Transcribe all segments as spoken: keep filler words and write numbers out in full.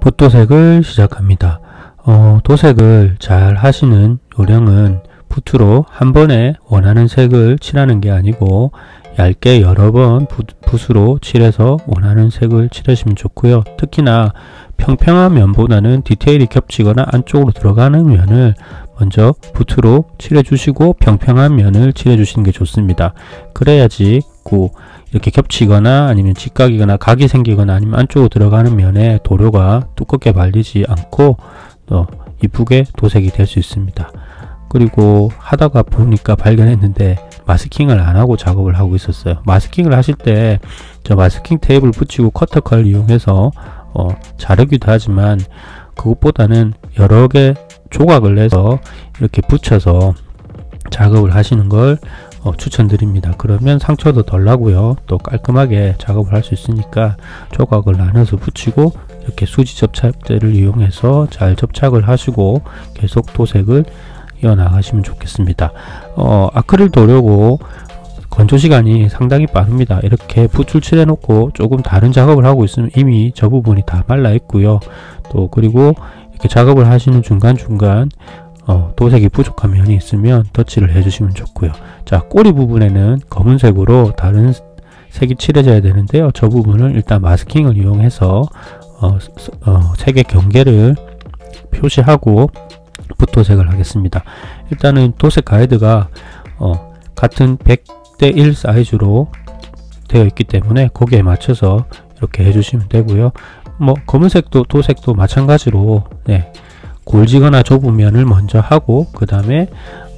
붓도색을 시작합니다. 어, 도색을 잘 하시는 요령은 붓으로 한 번에 원하는 색을 칠하는 게 아니고 얇게 여러 번 붓, 붓으로 칠해서 원하는 색을 칠하시면 좋고요. 특히나 평평한 면보다는 디테일이 겹치거나 안쪽으로 들어가는 면을 먼저 붓으로 칠해 주시고 평평한 면을 칠해 주시는 게 좋습니다. 그래야지 그 이렇게 겹치거나 아니면 직각이거나 각이 생기거나 아니면 안쪽으로 들어가는 면에 도료가 두껍게 발리지 않고 또 이쁘게 도색이 될 수 있습니다. 그리고 하다가 보니까 발견했는데 마스킹을 안하고 작업을 하고 있었어요. 마스킹을 하실 때 저 마스킹 테이프를 붙이고 커터칼을 이용해서 어, 자르기도 하지만 그것보다는 여러 개 조각을 내서 이렇게 붙여서 작업을 하시는 걸 어, 추천드립니다. 그러면 상처도 덜 나고요. 또 깔끔하게 작업을 할 수 있으니까 조각을 나눠서 붙이고 이렇게 수지 접착제를 이용해서 잘 접착을 하시고 계속 도색을 이어나가시면 좋겠습니다. 어, 아크릴 도료고 건조 시간이 상당히 빠릅니다. 이렇게 붓을 칠해 놓고 조금 다른 작업을 하고 있으면 이미 저 부분이 다 말라 있고요. 또 그리고 이렇게 작업을 하시는 중간중간 어, 도색이 부족한 면이 있으면 덧칠을 해주시면 좋고요. 자, 꼬리 부분에는 검은색으로 다른 색이 칠해져야 되는데요. 저 부분을 일단 마스킹을 이용해서 어, 어, 색의 경계를 표시하고 붓도색을 하겠습니다. 일단은 도색 가이드가 어, 같은 백 대 일 사이즈로 되어 있기 때문에 거기에 맞춰서 이렇게 해주시면 되고요. 뭐 검은색도 도색도 마찬가지로 네, 골지거나 좁은 면을 먼저 하고 그 다음에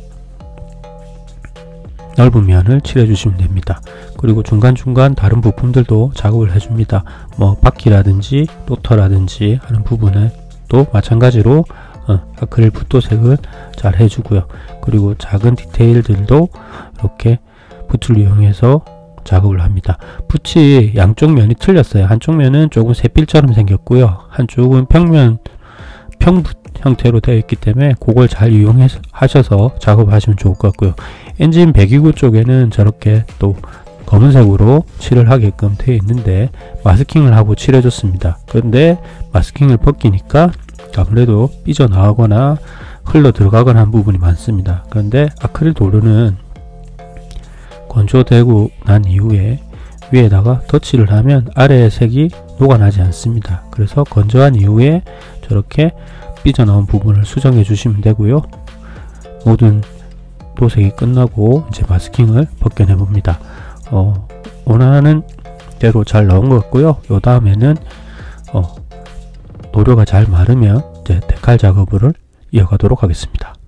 넓은 면을 칠해 주시면 됩니다. 그리고 중간중간 다른 부품들도 작업을 해줍니다. 뭐 바퀴라든지 로터라든지 하는 부분은 또 마찬가지로 어, 아크릴 붓도색을 잘 해주고요. 그리고 작은 디테일들도 이렇게 붓을 이용해서 작업을 합니다. 붓이 양쪽 면이 틀렸어요. 한쪽 면은 조금 새필처럼 생겼고요. 한쪽은 평면 평붓 형태로 되어 있기 때문에 그걸 잘 이용해서 하셔서 작업하시면 좋을 것 같고요. 엔진 배기구 쪽에는 저렇게 또 검은색으로 칠을 하게끔 되어 있는데 마스킹을 하고 칠해 줬습니다. 그런데 마스킹을 벗기니까 아무래도 삐져나가거나 흘러 들어가거나 한 부분이 많습니다. 그런데 아크릴 도료는 건조되고 난 이후에 위에다가 덧칠을 하면 아래의 색이 녹아나지 않습니다. 그래서 건조한 이후에 저렇게 삐져나온 부분을 수정해 주시면 되고요. 모든 도색이 끝나고 이제 마스킹을 벗겨내 봅니다. 어, 원하는 대로 잘 나온 것 같고요. 요 다음에는 어, 도료가 잘 마르면 이제 데칼 작업을 이어가도록 하겠습니다.